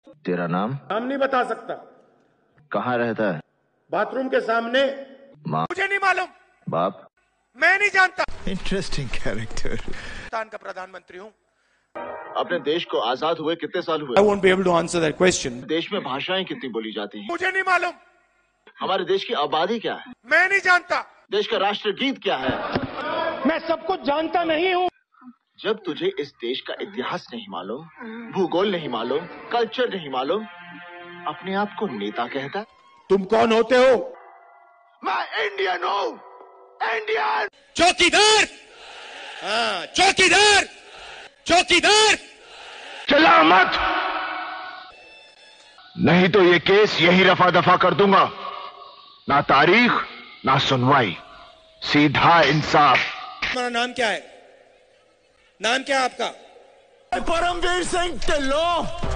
तेरा नाम? नाम नहीं बता सकता। कहाँ रहता है? बाथरूम के सामने। माँ? मुझे नहीं मालूम। बाप? मैं नहीं जानता। Interesting character. पाकिस्तान का प्रधानमंत्री हूँ। अपने देश को आजाद हुए कितने साल हुए? I won't be able to answer that question. देश में भाषाएं कितनी बोली जाती हैं? मुझे नहीं मालूम। हमारे देश की आबादी क्या है? मैं नहीं जानता। देश का राष्ट्रगीत क्या है? मैं सब कुछ जानता नहीं हूँ। जब तुझे इस देश का इतिहास नहीं मालूम, भूगोल नहीं मालूम, कल्चर नहीं मालूम, अपने आप को नेता कहता? तुम कौन होते हो? मैं इंडियन हूँ। इंडियन। चौकीदार। हाँ, चौकीदार। चौकीदार। चला मत, नहीं तो ये केस यही रफा दफा कर दूंगा। ना तारीख ना सुनवाई, सीधा इंसाफ। तुम्हारा नाम क्या है? नाम क्या है आपका? परमवीर सिंह ढिल्लों।